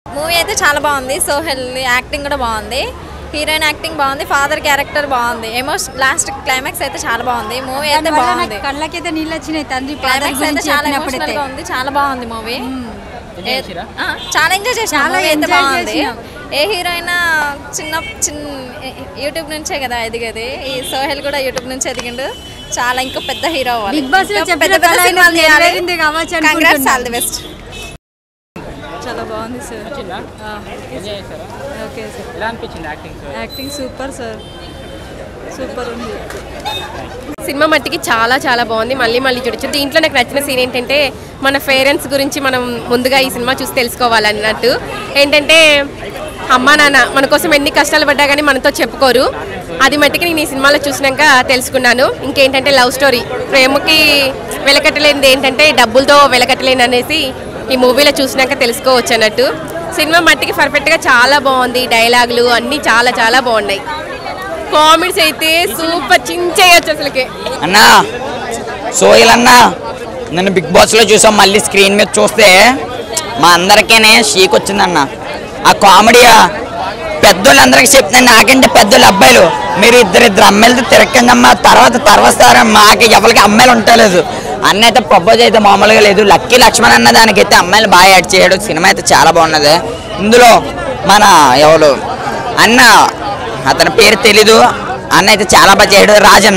Movie అయితే చాలా బాగుంది. సోహెల్ యాక్టింగ్ కూడా బాగుంది, హీరోయిన్ యాక్టింగ్ బాగుంది, ఫాదర్ క్యారెక్టర్ బాగుంది, లాస్ట్ క్లైమాక్స్ అయితే చాలా బాగుంది. మూవీ అయితే బాగుంది, కళ్ళకైతే నీళ్ళు వచ్చినాయి. తండ్రి క్లైమాక్స్ అయితే చాలా ఎమోషనల్ గా ఉంది, చాలా బాగుంది మూవీ. చాలా ఎంజాయ్ చేసాను, అయితే బాగుంది. ఏ హీరోయిన్ చిన్న యూట్యూబ్ నుంచే కదా ఎదిగేది, ఈ సోహెల్ కూడా యూట్యూబ్ నుంచి ఎదిగిండు. చాలా ఇంకా పెద్ద హీరో అవ్వాలి, పెద్ద పెద్ద సినిమాలు తీయాలి. Congrats, all the best. చాలా బాగుంది sir. Okay sir, acting super sir, super ఉంది. సినిమా మట్టికి చాలా చాలా బాగుంది, మళ్ళీ చూడొచ్చు. దీంట్లో నాకు నచ్చిన సీన్ ఏంటంటే మన పేరెంట్స్ గురించి మనం ముందుగా ఈ సినిమా చూసి తెలుసుకోవాలన్నట్టు. ఏంటంటే అమ్మా నాన్న మన కోసం ఎన్ని కష్టాలు పడ్డా కానీ మనతో చెప్పుకోరు, అది మట్టికి నేను ఈ సినిమాలో చూసినాక తెలుసుకున్నాను. ఇంకేంటంటే లవ్ స్టోరీ, ప్రేమకి వెలకట్టలేనిది ఏంటంటే డబ్బులతో వెలకట్టలేని అనేసి ఈ మూవీలో చూసినాక తెలుసుకోవచ్చు అన్నట్టు. సినిమా మట్టికి పర్ఫెక్ట్గా చాలా బాగుంది, డైలాగులు అన్నీ చాలా చాలా బాగున్నాయి. కామెడీస్ అయితే సూపర్, చించేయచ్చు అసలుకి. అన్నా సోహెల్ అన్నా, నేను బిగ్ బాస్లో చూసాం, మళ్ళీ స్క్రీన్ మీద చూస్తే మా అందరికీనే షీక్ వచ్చిందన్న. ఆ కామెడీ పెద్దోళ్ళందరికీ చెప్తున్నాను, నాకంటే పెద్దోళ్ళు అబ్బాయిలు మీరు ఇద్దరు అమ్మాయిలతో తిరగండమ్మా, తర్వాత మాకు ఎవరికి అమ్మాయిలు ఉండలేదు. అన్న అయితే ప్రపోజ్ అయితే మామూలుగా లేదు. లక్కీ లక్ష్మణ్ అన్న దానికైతే అమ్మాయిలు బాగా యాడ్ చేయడు. సినిమా అయితే చాలా బాగున్నది. ఇందులో మన ఎవరు అన్న, అతని పేరు తెలీదు, అన్న అయితే చాలా బాగా చేయడు.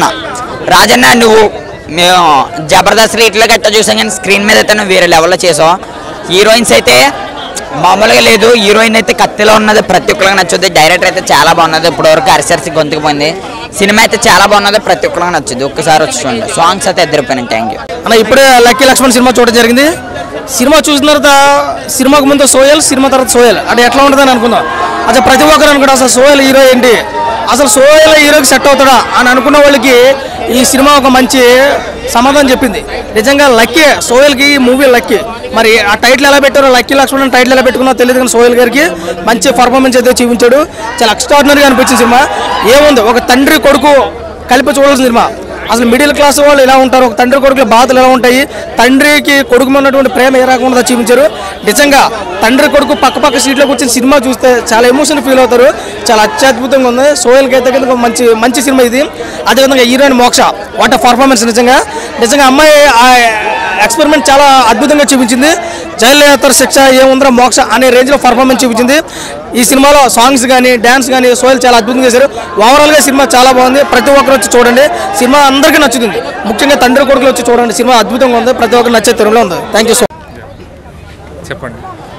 రాజన్న నువ్వు మేము జబర్దస్త్ రీట్లో గట్టా చూసాం, కానీ స్క్రీన్ మీద అయితే నువ్వు వేరే లెవెల్లో చేసావు. హీరోయిన్స్ అయితే మామూలుగా లేదు, హీరోయిన్ అయితే కత్తిలో ఉన్నది, ప్రతి ఒక్కరికి నచ్చుద్ది. డైరెక్టర్ అయితే చాలా బాగున్నది, ఇప్పటివరకు అరిసరిసి గొంతుకుపోయింది. సినిమా అయితే చాలా బాగున్నది, ప్రతి ఒక్కరికి నచ్చుద్ది. ఒక్కసారి వచ్చి చూడండి. సాంగ్స్ అయితే ఎదిరిపోయినాయి. థ్యాంక్ యూ అన్న. ఇప్పుడే లక్కీ లక్ష్మణ్ సినిమా చూడడం జరిగింది. సినిమా చూసిన తర్వాత సినిమాకు ముందు సోహెల్, సినిమా తర్వాత సోహెల్ అంటే ఎట్లా ఉంటుందని అనుకుందాం. అసలు ప్రతి ఒక్కరు అనుకుంటా అసలు సోహెల్ హీరో ఏంటి, అసలు సోహెల్ హీరోకి సెట్ అవుతాడా అని అనుకున్న వాళ్ళకి ఈ సినిమా ఒక మంచి సమాధానం చెప్పింది. నిజంగా లక్కీ సోహెల్కి, ఈ మూవీ లక్కీ. మరి ఆ టైటిల్ ఎలా పెట్టారో, లక్కీ లక్ష్మణ్ టైటిల్ ఎలా పెట్టుకున్నా తెలియదు, కానీ సోహెల్ గారికి మంచి పర్ఫార్మెన్స్ అయితే చూపించాడు. చాలా ఎక్స్ట్రాడినరీగా అనిపించింది సినిమా. ఏముంది, ఒక తండ్రి కొడుకు కలిపి చూడాల్సిన సినిమా. అసలు మిడిల్ క్లాస్ వాళ్ళు ఎలా ఉంటారు, ఒక తండ్రి కొడుకుల బాధలు ఎలా ఉంటాయి, తండ్రికి కొడుకు ఉన్నటువంటి ప్రేమ ఏ రకంగా ఉంటుందో చూపించారు. నిజంగా తండ్రి కొడుకు పక్క సీట్లో కూర్చొని సినిమా చూస్తే చాలా ఎమోషన్ ఫీల్ అవుతారు. చాలా అత్యద్భుతంగా ఉంది. సోహెల్కి అయితే కనుక మంచి సినిమా ఇది. అదేవిధంగా హీరోయిన్ మోక్ష, వాట్ పర్ఫార్మెన్స్. నిజంగా అమ్మాయి ఎక్స్పెరిమెంట్ చాలా అద్భుతంగా చూపించింది. జైలు యాత్ర శిక్ష ఏముందో మోక్ష అనే రేంజ్లో పర్ఫార్మెన్స్ చూపించింది. ఈ సినిమాలో సాంగ్స్ కానీ డ్యాన్స్ కానీ సోహెల్ చాలా అద్భుతంగా చేశారు. ఓవరాల్గా సినిమా చాలా బాగుంది. ప్రతి ఒక్కరు వచ్చి చూడండి, సినిమా అందరికీ నచ్చుతుంది. ముఖ్యంగా తండ్రి కొడుకులు వచ్చి చూడండి, సినిమా అద్భుతంగా ఉంది, ప్రతి ఒక్కరు నచ్చే తీరులో ఉంది. Thank you so much. చెప్పండి.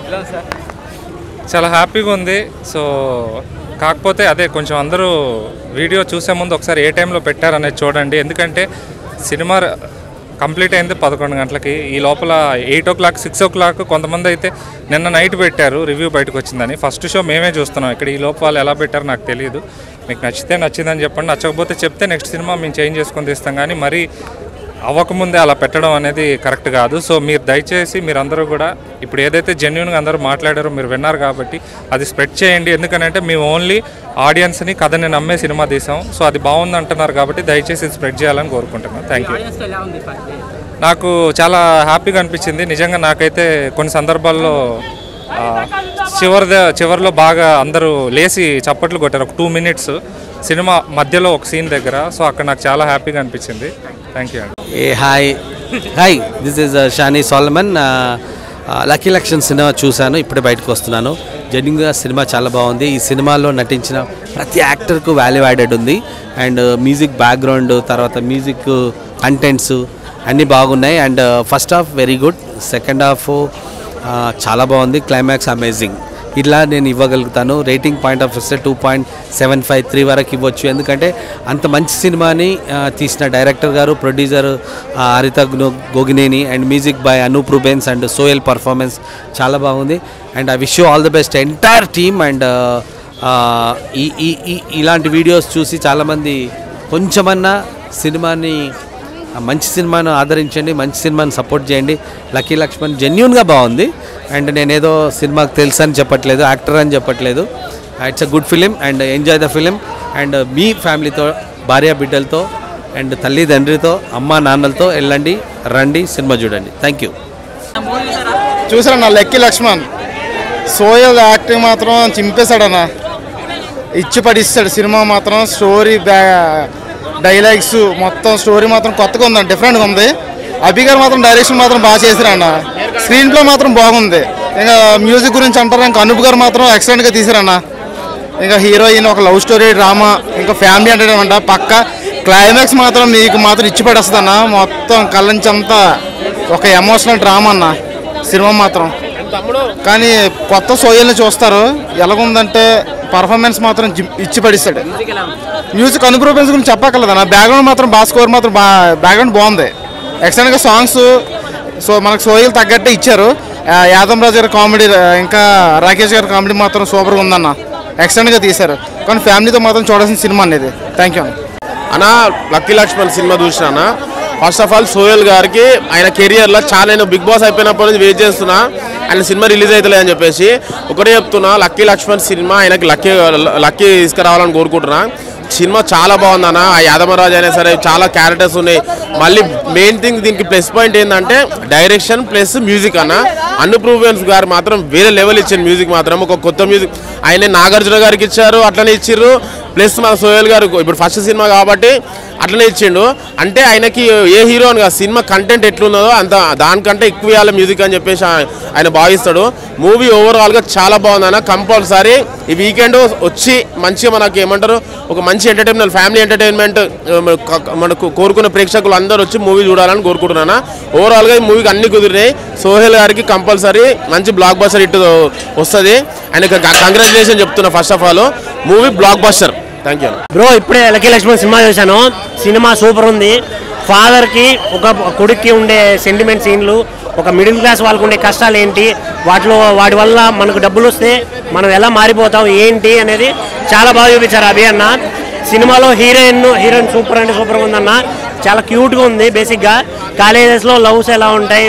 చాలా హ్యాపీగా ఉంది. సో కాకపోతే అదే కొంచెం అందరూ వీడియో చూసే ముందు ఒకసారి ఏ టైంలో పెట్టారనేది చూడండి. ఎందుకంటే సినిమా కంప్లీట్ అయింది 11 గంటలకి. ఈ లోపల 8 o'clock 6 o'clock కొంతమంది అయితే నిన్న నైట్ పెట్టారు రివ్యూ బయటకు వచ్చిందని. ఫస్ట్ షో మేమే చూస్తున్నాం ఇక్కడ. ఈ లోపు వాళ్ళు ఎలా పెట్టారో నాకు తెలియదు. మీకు నచ్చితే నచ్చిందని చెప్పండి, నచ్చకపోతే చెప్తే నెక్స్ట్ సినిమా మేము చేంజ్ చేసుకొని తీస్తాం. కానీ మరీ అవ్వకముందే అలా పెట్టడం అనేది కరెక్ట్ కాదు. సో మీరు దయచేసి మీరందరూ కూడా ఇప్పుడు ఏదైతే జెన్యూన్గా అందరూ మాట్లాడారో మీరు విన్నారు కాబట్టి అది స్ప్రెడ్ చేయండి. ఎందుకంటే మేము ఓన్లీ ఆడియన్స్ని కథని నమ్మే సినిమా తీసాం. సో అది బాగుంది అంటున్నారు కాబట్టి దయచేసి స్ప్రెడ్ చేయాలని కోరుకుంటున్నాను. Thank you. నాకు చాలా హ్యాపీగా అనిపించింది నిజంగా. నాకైతే కొన్ని సందర్భాల్లో చివరిలో బాగా అందరూ లేచి చప్పట్లు కొట్టారు. ఒక 2 minutes సినిమా మధ్యలో ఒక సీన్ దగ్గర. సో అక్కడ నాకు చాలా హ్యాపీగా అనిపించింది. థ్యాంక్ యూ అండి. Hi this is Shani Solomon. Lucky Lakshman cinema చూశాను, ఇప్పుడే బయటకు వస్తున్నాను. జెన్యున్గా సినిమా చాలా బాగుంది. ఈ సినిమాలో నటించిన ప్రతి యాక్టర్కు వాల్యూ యాడెడ్ ఉంది. అండ్ మ్యూజిక్ బ్యాక్గ్రౌండ్, తర్వాత మ్యూజిక్ కంటెంట్స్ అన్నీ బాగున్నాయి. And first half very good, second half చాలా బాగుంది, క్లైమాక్స్ అమేజింగ్. ఇలా నేను ఇవ్వగలుగుతాను. రేటింగ్ పాయింట్ ఆఫ్ వస్తే 2.753 వరకు ఇవ్వచ్చు. ఎందుకంటే అంత మంచి సినిమాని తీసిన డైరెక్టర్ గారు, producer Haritha Gogineni and music by Anoop Rubens and Sohel performance చాలా బాగుంది. And I wish you all the best entire team. And ఇలాంటి వీడియోస్ చూసి చాలామంది కొంచెమన్నా సినిమాని, మంచి సినిమాను ఆదరించండి, మంచి సినిమాని సపోర్ట్ చేయండి. లక్కీ లక్ష్మణ్ జెన్యూన్గా బాగుంది. అండ్ నేనేదో సినిమాకి తెలుసు అని చెప్పట్లేదు, యాక్టర్ అని చెప్పట్లేదు. It's a good film and enjoy the film. And మీ ఫ్యామిలీతో, భార్య బిడ్డలతో అండ్ తల్లిదండ్రితో, అమ్మ నాన్నలతో వెళ్ళండి, రండి, సినిమా చూడండి. Thank you. చూసారా నా లక్కీ లక్ష్మణ్ సోయల్ యాక్టింగ్ మాత్రం చింపేశాడన్న, ఇచ్చి పడిస్తాడు. సినిమా మాత్రం స్టోరీ డైలాగ్స్ మొత్తం స్టోరీ మాత్రం కొత్తగా ఉందండి, డిఫరెంట్గా ఉంది. అభి గారు మాత్రం డైరెక్షన్ మాత్రం బాగా చేశారన్న, స్క్రీన్ ప్లే మాత్రం బాగుంది. ఇంకా మ్యూజిక్ గురించి అంటారు, ఇంకా అనూప్ గారు మాత్రం ఎక్సలెంట్గా తీశారన్న. ఇంకా హీరోయిన్ ఒక లవ్ స్టోరీ డ్రామా, ఇంకా ఫ్యామిలీ ఎంటర్టైన్మెంట్ పక్క. క్లైమాక్స్ మాత్రం మీకు మాత్రం ఇచ్చి పడేస్తుంది అన్న, మొత్తం కళ్ళంచంతా ఒక ఎమోషనల్ డ్రామా అన్న సినిమా మాత్రం. కానీ కొత్త సోయల్ని చూస్తారు, ఎలాగుందంటే పర్ఫార్మెన్స్ మాత్రం ఇచ్చి పడిస్తాడు. మ్యూజిక్ అనుప్రూపెన్స్ గురించి చెప్పక్కర్లేదన్న, బ్యాక్గ్రౌండ్ మాత్రం బాగా స్కోర్ మాత్రం బ్యాక్గ్రౌండ్ బాగుంది. ఎక్సలెంట్గా సాంగ్స్ మనకు సోయల్ తగ్గట్టే ఇచ్చారు. యాదవ్ రాజు గారి కామెడీ, ఇంకా రాకేష్ గారి కామెడీ మాత్రం సూపర్గా ఉందన్న, ఎక్సలెంట్గా తీశారు. కానీ ఫ్యామిలీతో మాత్రం చూడాల్సిన సినిమా అనేది. థ్యాంక్ యూ అన్న. లక్కీ లక్ష్మణ్ సినిమా చూసినా, ఫస్ట్ ఆఫ్ ఆల్ సోయల్ గారికి ఆయన కెరియర్లో చాలా, నేను బిగ్ బాస్ అయిపోయినప్పటి నుంచి వెయిట్ చేస్తున్నా ఆయన సినిమా రిలీజ్ అవుతలే అని చెప్పేసి. ఒకటే చెప్తున్నా, లక్కీ లక్ష్మణ్ సినిమా ఆయనకి లక్కీ తీసుకురావాలని కోరుకుంటున్నా. సినిమా చాలా బాగుందన్న. ఆ యాదమరాజు అయినా సరే చాలా క్యారెక్టర్స్ ఉన్నాయి. మళ్ళీ మెయిన్ థింగ్ దీనికి ప్లస్ పాయింట్ ఏంటంటే డైరెక్షన్ ప్లస్ మ్యూజిక్ అన్న. అనుప్రూవెన్స్ గారు మాత్రం వేరే లెవెల్ ఇచ్చారు. మ్యూజిక్ మాత్రం ఒక కొత్త మ్యూజిక్ ఆయన నాగార్జున గారికి ఇచ్చారు, అట్లనే ఇచ్చిర్రు. ప్లస్ మన సోయల్ గారు ఇప్పుడు ఫస్ట్ సినిమా కాబట్టి అట్లనే ఇచ్చిండు. అంటే ఆయనకి ఏ హీరో అని సినిమా కంటెంట్ ఎట్లున్నదో అంత దానికంటే ఎక్కువ ఇవ్వాలి మ్యూజిక్ అని చెప్పేసి ఆయన భావిస్తాడు. మూవీ ఓవరాల్గా చాలా బాగుందన్న. కంపల్సరీ ఈ వీకెండ్ వచ్చి మంచిగా మనకి ఏమంటారు ఒక మంచి ఎంటర్టైన్మెంట్, ఫ్యామిలీ ఎంటర్టైన్మెంట్ మనకు కోరుకున్న ప్రేక్షకులు అందరూ వచ్చి మూవీ చూడాలని కోరుకుంటున్నాను. ఓవరాల్గా ఈ మూవీకి అన్ని కుదిరినాయి. సోహెల్ గారికి కంపల్సరీ మంచి బ్లాక్ బస్టర్ హిట్ వస్తుంది. ఆయనకు కంగ్రాచులేషన్ చెప్తున్నా. First of all movie blockbuster. Thank you bro. ఇప్పుడే లక్కీ లక్ష్మణ్ సినిమా చూశాను, సినిమా సూపర్ ఉంది. ఫాదర్కి ఒక కొడుక్కి ఉండే సెంటిమెంట్ సీన్లు, ఒక మిడిల్ క్లాస్ వాళ్ళకు ఉండే కష్టాలు ఏంటి, వాటి వల్ల మనకు డబ్బులు వస్తే మనం ఎలా మారిపోతాం ఏంటి అనేది చాలా బాగా చూపించారు అభి అన్న. సినిమాలో హీరోయిన్ సూపర్ అంటే సూపర్గా ఉందన్న, చాలా క్యూట్గా ఉంది. బేసిక్గా కాలేజెస్లో లవ్స్ ఎలా ఉంటాయి,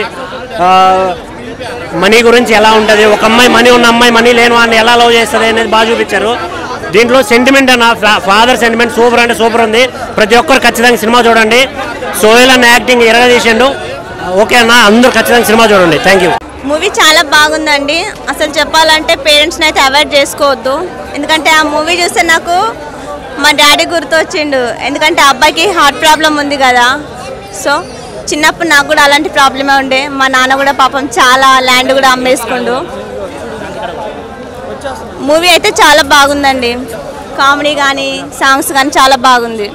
మనీ గురించి ఎలా ఉంటుంది, ఒక అమ్మాయి మనీ ఉన్న అమ్మాయి మనీ లేని వాడిని ఎలా లవ్ చేస్తుంది అనేది బాగా చూపించారు. దీంట్లో సెంటిమెంట్ అన్న, ఫాదర్ సెంటిమెంట్ సూపర్ అంటే సూపర్ ఉంది. ప్రతి ఒక్కరు ఖచ్చితంగా సినిమా చూడండి. సోహెల్ అన్న యాక్టింగ్ ఎరగా చేసిండు. ఓకే అన్న, అందరూ ఖచ్చితంగా సినిమా చూడండి. Thank you. మూవీ చాలా బాగుందండి. అసలు చెప్పాలంటే పేరెంట్స్ని అయితే అవాయిడ్ చేసుకోవద్దు. ఎందుకంటే ఆ మూవీ చూస్తే నాకు మా డాడీ గుర్తొచ్చిండు. ఎందుకంటే అబ్బాయికి హార్ట్ ప్రాబ్లం ఉంది కదా. సో చిన్నప్పుడు నాకు కూడా అలాంటి ప్రాబ్లమే ఉండే. మా నాన్న కూడా పాపం చాలా ల్యాండ్ కూడా అమ్మేసుకుండు. మూవీ అయితే చాలా బాగుందండి. కామెడీ కానీ సాంగ్స్ కానీ చాలా బాగుంది.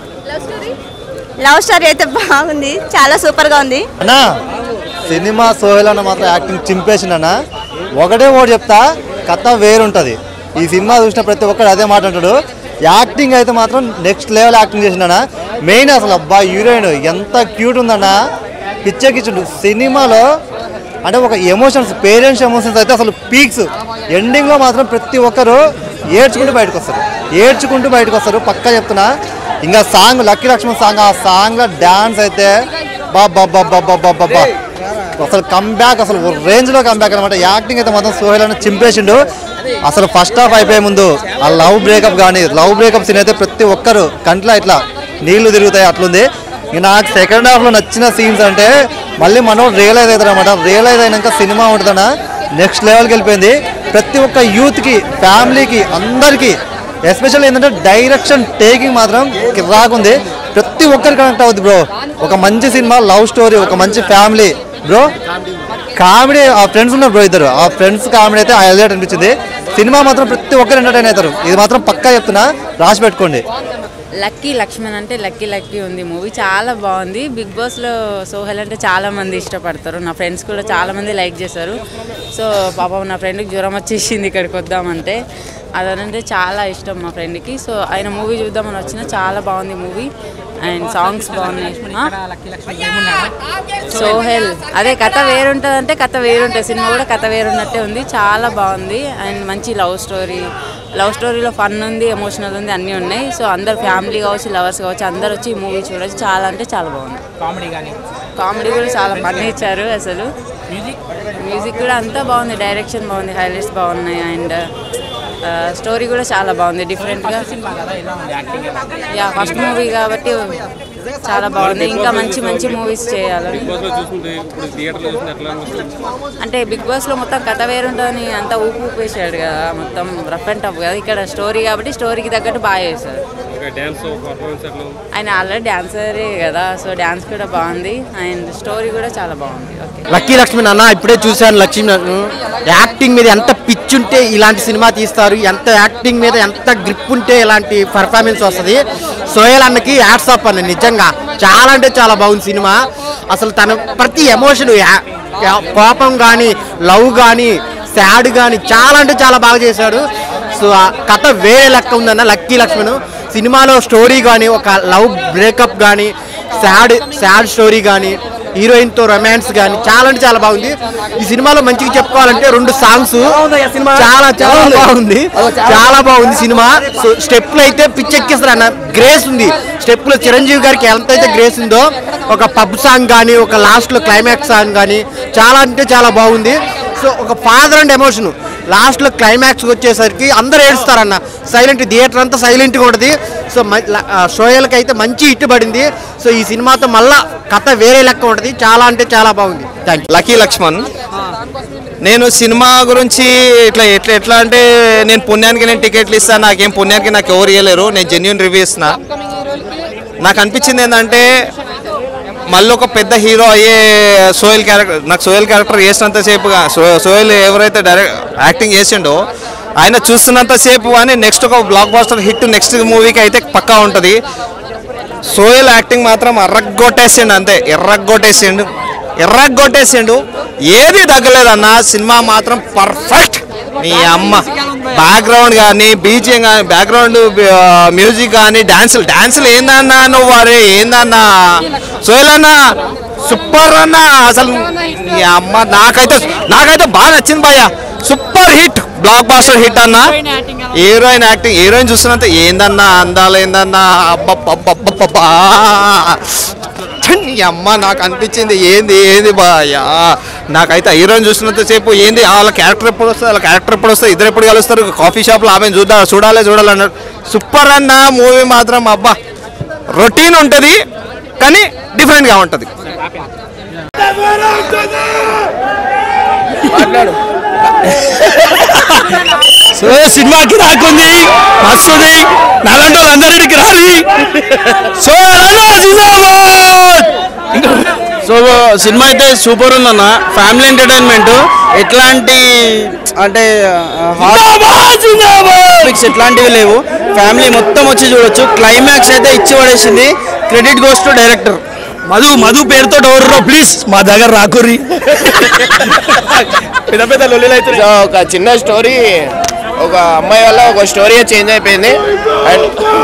లవ్ స్టోరీ అయితే బాగుంది, చాలా సూపర్గా ఉంది అన్నా. సినిమా సోహెల్ అన్న మాత్రం యాక్టింగ్ చింపేసిండన్నా. ఒకటే చెప్తా, కథ వేరుంటుంది. ఈ సినిమా చూసిన ప్రతి ఒక్కరు అదే మాట అంటాడు. యాక్టింగ్ అయితే మాత్రం నెక్స్ట్ లెవెల్ యాక్టింగ్ చేసిండన్నా. మెయిన్ అసలు అబ్బా హీరోయిన్ ఎంత క్యూట్ ఉందన్నా, పిచ్చెక్కిచ్చిండు సినిమాలో. అంటే ఒక ఎమోషన్స్, పేరెంట్స్ ఎమోషన్స్ అయితే అసలు పీక్స్. ఎండింగ్లో మాత్రం ప్రతి ఒక్కరు ఏడ్చుకుంటూ బయటకు వస్తారు పక్కా చెప్తున్నా. ఇంకా సాంగ్ లక్కీ లక్ష్మణ్ సాంగ్, ఆ సాంగ్లో డ్యాన్స్ అయితే బాబా అసలు కంబ్యాక్, అసలు రేంజ్లో కంబ్యాక్ అనమాట. యాక్టింగ్ అయితే మాత్రం సోహెల్ అన్న చింపేసిండు. అసలు ఫస్ట్ హాఫ్ అయిపోయే ముందు ఆ లవ్ బ్రేకప్ సీన్ అయితే ప్రతి ఒక్కరు కంట్లో ఇట్లా నీళ్లు తిరుగుతాయి, అట్లుంది. ఇంక నాకు సెకండ్ హాఫ్లో నచ్చిన సీన్స్ అంటే మళ్ళీ మనం రియలైజ్ అవుతారు అనమాట. రియలైజ్ అయినాక సినిమా ఉంటుందన్న నెక్స్ట్ లెవెల్కి వెళ్ళిపోయింది. ప్రతి ఒక్క యూత్కి, ఫ్యామిలీకి, అందరికీ ఎస్పెషల్లీ ఏంటంటే డైరెక్షన్ టేకింగ్ మాత్రం రాకుంది. ప్రతి ఒక్కరు కనెక్ట్ అవుద్ది బ్రో. ఒక మంచి సినిమా, లవ్ స్టోరీ, ఒక మంచి ఫ్యామిలీ బ్రో. కామెడీ, ఆ ఫ్రెండ్స్ ఉన్నారు బ్రో, ఇద్దరు ఆ ఫ్రెండ్స్ కామెడీ అయితే హైలైట్ అనిపించింది. సినిమా మాత్రం ప్రతి ఒక్కరు ఎంటర్టైన్ అవుతారు. ఇది మాత్రం పక్కా చెప్తున్నా, రాసి పెట్టుకోండి. లక్కీ లక్ష్మణ్ అంటే లక్కీ ఉంది మూవీ, చాలా బాగుంది. బిగ్ బాస్లో సోహెల్ అంటే చాలా మంది ఇష్టపడతారు. నా ఫ్రెండ్స్ కూడా చాలా మంది లైక్ చేశారు. సో పాపం నా ఫ్రెండ్కి జ్వరం వచ్చేసింది ఇక్కడికి వద్దామంటే. అదనంటే చాలా ఇష్టం మా ఫ్రెండ్కి. సో ఆయన మూవీ చూద్దామని వచ్చిన చాలా బాగుంది మూవీ. అండ్ సాంగ్స్ బాగున్నాయి. సోహెల్ అదే కథ వేరుంటుంది అంటే కథ వేరుంటుంది, సినిమా కూడా కథ వేరున్నట్టే ఉంది. చాలా బాగుంది. అండ్ మంచి లవ్ స్టోరీలో ఫన్ ఉంది, ఎమోషనల్ ఉంది, అన్నీ ఉన్నాయి. సో అందరు ఫ్యామిలీ కావచ్చు, లవర్స్ కావచ్చు, అందరు వచ్చి ఈ మూవీ చూడవచ్చు. చాలా అంటే చాలా బాగుంది. కామెడీ కూడా చాలా బాగా ఇచ్చారు. అసలు మ్యూజిక్ కూడా అంతా బాగుంది, డైరెక్షన్ బాగుంది, హైలైట్స్ బాగున్నాయి. అండ్ స్టోరీ కూడా చాలా బాగుంది, డిఫరెంట్గా. ఫస్ట్ మూవీ కాబట్టి చాలా బాగుంది. ఇంకా మంచి మంచి మూవీస్ చేయాలని. అంటే బిగ్ బాస్లో మొత్తం కథ వేరుంటుందని అంతా ఊపేసాడు కదా, మొత్తం రఫ్ అండ్ టఫ్ కదా. ఇక్కడ స్టోరీ కాబట్టి స్టోరీకి తగ్గట్టు బాగా చేశారు. ఆయన ఆల్రెడీ డాన్సరే కదా, సో డాన్స్ కూడా బాగుంది అండ్ స్టోరీ కూడా చాలా బాగుంది. లక్కీ లక్ష్మణ్ అన్న ఇప్పుడే చూశాను. లక్ష్మీ యాక్టింగ్ మీద ఎంత పిచ్ ఉంటే ఇలాంటి సినిమా తీస్తారు, ఎంత యాక్టింగ్ మీద ఎంత గ్రిప్ ఉంటే ఇలాంటి పర్ఫార్మెన్స్ వస్తుంది. సోయల్ అన్నకి హ్యాట్స్ ఆఫ్ అన్న, నిజంగా చాలా అంటే చాలా బాగుంది సినిమా. అసలు తన ప్రతి ఎమోషన్, కోపం కానీ లవ్ కానీ సాడ్ కానీ చాలా అంటే చాలా బాగా చేశాడు. సో ఆ కథ వేరే లెక్క ఉందన్న లక్కీ లక్ష్మణ్ సినిమాలో. స్టోరీ కానీ ఒక లవ్ బ్రేకప్ కానీ సాడ్ స్టోరీ కానీ హీరోయిన్తో రొమాన్స్ కానీ చాలా అంటే చాలా బాగుంది. ఈ సినిమాలో మంచిగా చెప్పుకోవాలంటే 2 సాంగ్స్ చాలా చాలా బాగుంది, చాలా బాగుంది సినిమా. సో స్టెప్లు అయితే పిచ్చెక్కిస్తారు అన్న, గ్రేస్ ఉంది స్టెప్లో. చిరంజీవి గారికి ఎంత అయితే గ్రేస్ ఉందో ఒక పబ్ సాంగ్ కానీ ఒక లాస్ట్లో క్లైమాక్స్ సాంగ్ కానీ చాలా అంటే చాలా బాగుంది. సో ఒక ఫాదర్ అండ్ ఎమోషన్ లాస్ట్లో క్లైమాక్స్ వచ్చేసరికి అందరూ ఏడుస్తారన్న, సైలెంట్ థియేటర్ అంతా సైలెంట్గా ఉంటుంది. సో సోయల్కి అయితే మంచి హిట్ పడింది. సో ఈ సినిమాతో మళ్ళా కథ వేరే లెక్క ఉంటుంది, చాలా అంటే చాలా బాగుంది. Thank you. లక్కీ లక్ష్మణ్, నేను సినిమా గురించి ఎట్లా అంటే నేను పుణ్యానికి నేను టికెట్లు ఇస్తాను, నాకేం పుణ్యానికి నాకు ఎవరు ఇవ్వలేరు, నేను జెన్యూన్ రివ్యూ ఇస్తున్నా. నాకు అనిపించింది ఏంటంటే మళ్ళీ ఒక పెద్ద హీరో అయ్యే సోయల్ క్యారెక్టర్, నాకు సోయల్ క్యారెక్టర్ చేసినంతసేపుగా సోయల్ ఎవరైతే డైరెక్ట్ యాక్టింగ్ చేసిండో ఆయన చూస్తున్నంతసేపు కానీ నెక్స్ట్ ఒక బ్లాక్ బాస్టర్ హిట్ నెక్స్ట్ మూవీకి అయితే పక్కా ఉంటుంది. సోయల్ యాక్టింగ్ మాత్రం ఎర్రగొట్టేసిండు, అంతే ఎర్రగొట్టేసిండు, ఏది తగ్గలేదన్న. సినిమా మాత్రం పర్ఫెక్ట్. నీ అమ్మ బ్యాక్గ్రౌండ్ కానీ బీజిఎం కానీ బ్యాక్గ్రౌండ్ మ్యూజిక్ కానీ డాన్సులు ఏందన్నా నువ్వు, అరే ఏందన్నా సోయల్ అన్న సూపర్ అన్న. అసలు నీ అమ్మ నాకైతే బాగా నచ్చింది భయ్య, super hit, blockbuster hit అన్న. హీరోయిన్ యాక్టింగ్, హీరోయిన్ చూస్తున్నంత ఏందన్నా అందాలు, ఏందన్నా అబ్బబ్బబ్బబ్బబ్బా అమ్మ నాకు అనిపించింది ఏంది బాయా. నాకైతే హీరోయిన్ చూస్తున్నంతసేపు ఏంది వాళ్ళ క్యారెక్టర్ ఎప్పుడు వస్తుంది, ఇద్దరు ఎప్పుడు కలుస్తారు, కాఫీ షాప్లో ఆమె చూడాలన్నారు. సూపర్ అన్న మూవీ మాత్రం. అబ్బా రొటీన్ ఉంటుంది కానీ డిఫరెంట్గా ఉంటుంది. సో సినిమాకి రాకుంది మస్తుంది, నాలంటి వాళ్ళందరికీ రాలి. సో సినిమా అయితే సూపర్ ఉందన్న, ఫ్యామిలీ ఎంటర్టైన్మెంట్. ఎట్లాంటి అంటే హార్ట్ ఎట్లాంటివి లేవు, ఫ్యామిలీ మొత్తం వచ్చి చూడొచ్చు. క్లైమాక్స్ అయితే ఇచ్చి పడేసింది. Credit goes to director Madhu పేరుతో ఎవరు ప్లీజ్ మా దగ్గర రాకుర్రి. పెద్ద లొల్లిలు అయితే ఒక చిన్న స్టోరీ, ఒక అమ్మాయి వల్ల ఒక స్టోరీ చేంజ్ అయిపోయింది. అండ్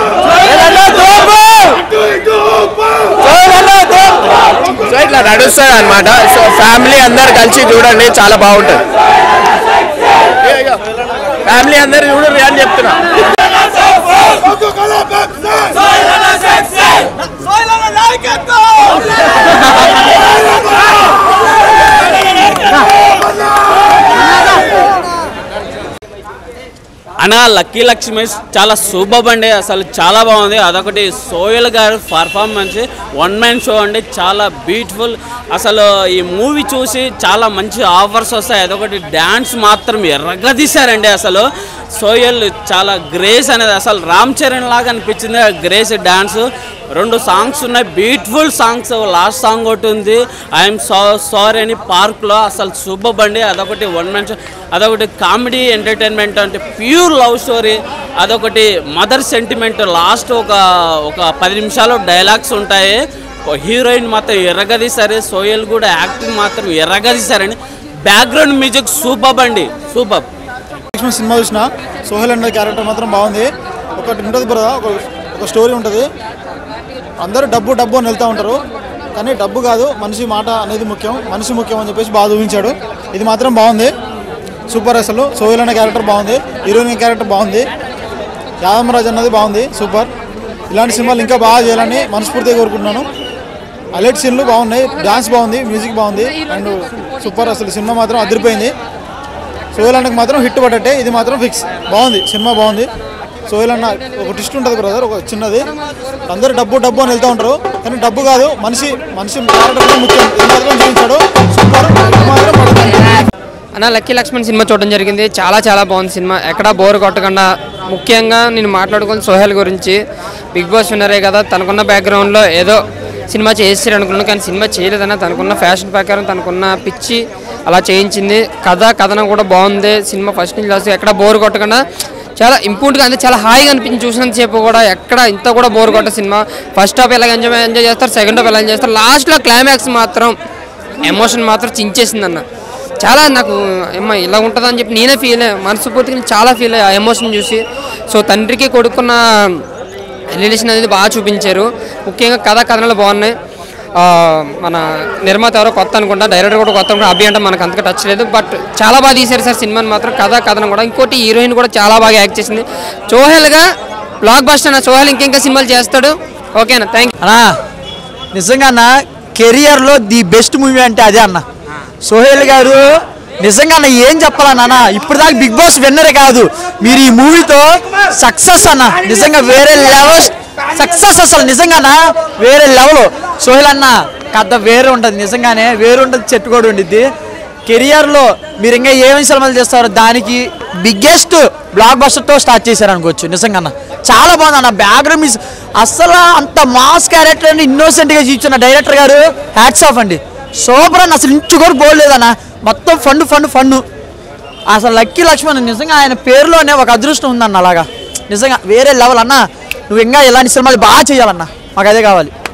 సో ఇట్లా నడుస్తుంది అనమాట. సో ఫ్యామిలీ అందరు కలిసి చూడండి, చాలా బాగుంటుంది. ఫ్యామిలీ అందరు చూడరు అని చెప్తున్నా. అన్న లక్కీ లక్ష్మి చాలా సూపర్ అండి, అసలు చాలా బాగుంది. అదొకటి సోయల్ గారు పర్ఫార్మెన్స్ 1 మ్యాన్ షో అండి, చాలా బ్యూటిఫుల్. అసలు ఈ మూవీ చూసి చాలా మంచి ఆఫర్స్ వస్తాయి. అదొకటి డ్యాన్స్ మాత్రం ఎర్రగదీశారండి. అసలు సోయల్ చాలా గ్రేస్ అనేది అసలు రామ్ చరణ్ లాగా అనిపించింది గ్రేస్ డ్యాన్స్. 2 సాంగ్స్ ఉన్నాయి, బ్యూటిఫుల్ సాంగ్స్. లాస్ట్ సాంగ్ ఒకటి ఉంది, ఐఎమ్ సారీ అని పార్క్లో, అసలు సూపర్ బండి. అదొకటి 1 మ్యాన్ షో, అదొకటి కామెడీ ఎంటర్టైన్మెంట్ అంటే ప్యూర్ లవ్ స్టోరీ. అదొకటి మదర్ సెంటిమెంట్. లాస్ట్ ఒక 10 నిమిషాలు డైలాగ్స్ ఉంటాయి. హీరోయిన్ మాత్రం ఎర్రగదీశారు, సోయల్ కూడా యాక్టింగ్ మాత్రం ఎర్రగదీశారని. బ్యాక్గ్రౌండ్ మ్యూజిక్ సూపర్ బండి, సూపర్. సినిమా చూసిన సోహెల్ అనే క్యారెక్టర్ మాత్రం బాగుంది. ఒకటి ఉంటుంది బ్రదా, ఒక స్టోరీ ఉంటుంది. అందరూ డబ్బు అని వెళ్తూ ఉంటారు, కానీ డబ్బు కాదు మనిషి మాట అనేది ముఖ్యం, మనిషి ముఖ్యం అని చెప్పేసి బాగా ఊహించాడు. ఇది మాత్రం బాగుంది, సూపర్. అసలు సోహెల్ అనే క్యారెక్టర్ బాగుంది, హీరోయిన్ క్యారెక్టర్ బాగుంది, యాదమరాజ్ అన్నది బాగుంది, సూపర్. ఇలాంటి సినిమాలు ఇంకా బాగా చేయాలని మనస్ఫూర్తిగా కోరుకుంటున్నాను. హైలైట్ సీన్లు బాగున్నాయి, డాన్స్ బాగుంది, మ్యూజిక్ బాగుంది అండ్ సూపర్. అసలు సినిమా మాత్రం అదిరిపోయింది. సోహెల్ అన్నకి మాత్రం హిట్ పడ్డట్టే, ఇది మాత్రం ఫిక్స్. బాగుంది సినిమా, బాగుంది. సోహెల్ అన్న ఒక ట్విస్ట్ ఉంటుంది బ్రదర్, ఒక చిన్నది. అందరూ డబ్బు డబ్బు అని వెళ్తూ ఉంటారు, కానీ డబ్బు కాదు, మనిషి క్యారెక్టర్ ముఖ్యం. ఇది మాత్రం చూపించాడు, సూపర్. అన్న లక్కీ లక్ష్మణ్ సినిమా చూడడం జరిగింది. చాలా చాలా బాగుంది సినిమా, ఎక్కడా బోర్ కొట్టకుండా. ముఖ్యంగా నేను మాట్లాడుకున్న సోహెల్ గురించి. బిగ్ బాస్ విన్నరే కదా, తనకున్న బ్యాక్గ్రౌండ్లో ఏదో సినిమా చేసారు అనుకున్నాను, కానీ సినిమా చేయలేదన్న. తనకున్న ఫ్యాషన్ ప్రకారం తనకున్న పిచ్చి అలా చేయించింది. కథనం కూడా బాగుంది. సినిమా ఫస్ట్ నుంచి లాస్ట్ ఎక్కడ బోర్ కొట్టకుండా చాలా ఇంపార్టెంట్గా అంటే చాలా హాయిగా అనిపించింది. చూసినంతసేపు కూడా ఎక్కడ ఇంత కూడా బోర్ కొట్ట సినిమా. ఫస్ట్ హాఫ్ ఎలా ఎంజాయ్ చేస్తారు, సెకండ్ హాఫ్ ఎలా ఎంజాయ్ చేస్తారు, లాస్ట్లో క్లైమాక్స్ మాత్రం ఎమోషన్ మాత్రం చించేసింది అన్న. చాలా నాకు ఏమ్మా ఇలా ఉంటుందని చెప్పి నేనే మనస్ఫూర్తిగా చాలా ఫీల్ అయ్యా ఆ ఎమోషన్ చూసి. సో తండ్రికి కొడుకున్న రిలేషన్ అనేది బాగా చూపించారు. ముఖ్యంగా కథనాలు బాగున్నాయి. మన నిర్మాత ఎవరో కొత్త అనుకుంటా, డైరెక్టర్ కూడా కొత్త అనుకుంటా. అభి అంటే మనకు అంతగా టచ్ లేదు, బట్ చాలా బాగా తీశారు సార్ సినిమాని మాత్రం. కథనం కూడా. ఇంకోటి హీరోయిన్ కూడా చాలా బాగా యాక్ట్ చేసింది. సోహెల్గా బ్లాక్ బస్టర్ అన్న. సోహెల్ ఇంకెంకా సినిమాలు చేస్తాడు. ఓకేనా, థ్యాంక్ యూ అన్నా. నిజంగా అన్న కెరియర్లో ది బెస్ట్ మూవీ అంటే అదే అన్న. సోహెల్ గారు నిజంగా అన్న ఏం చెప్పాలన్నా, ఇప్పుడు దాకా బిగ్ బాస్ విన్నరే కాదు, మీరు ఈ మూవీతో సక్సెస్ అన్న. నిజంగా వేరే లెవెల్ సక్సెస్, అసలు నిజంగానా వేరే లెవెల్. సోహెల్ అన్న కథ వేరే ఉంటుంది, నిజంగానే వేరే ఉంటుంది, చెట్టు కూడా ఉండిద్ది. కెరియర్లో మీరు ఇంకా ఏమేమి సినిమాలు చేస్తారో దానికి బిగ్గెస్ట్ బ్లాక్ బస్టర్తో స్టార్ట్ చేశారు అనుకోవచ్చు. నిజంగా అన్న చాలా బాగుంది అన్న. బ్యాక్గ్రౌండ్ మ్యూజిక్ అసలు అంత మాస్ క్యారెక్టర్ అని ఇన్నోసెంట్గా చూపించిన డైరెక్టర్ గారు హ్యాట్స్ ఆఫ్ అండి. సూపర్ అన్న, అసలు ఇంచు కూడా పోలేదన్న. మొత్తం ఫండ్ అసలు లక్కీ లక్ష్మణ్ నిజంగా ఆయన పేరులోనే ఒక అదృష్టం ఉందన్న. అలాగా నిజంగా వేరే లెవెల్ అన్న. నువ్వు ఇంకా ఇలాంటి సినిమాలు బాగా చేయాలన్నా, మాకు అదే కావాలి.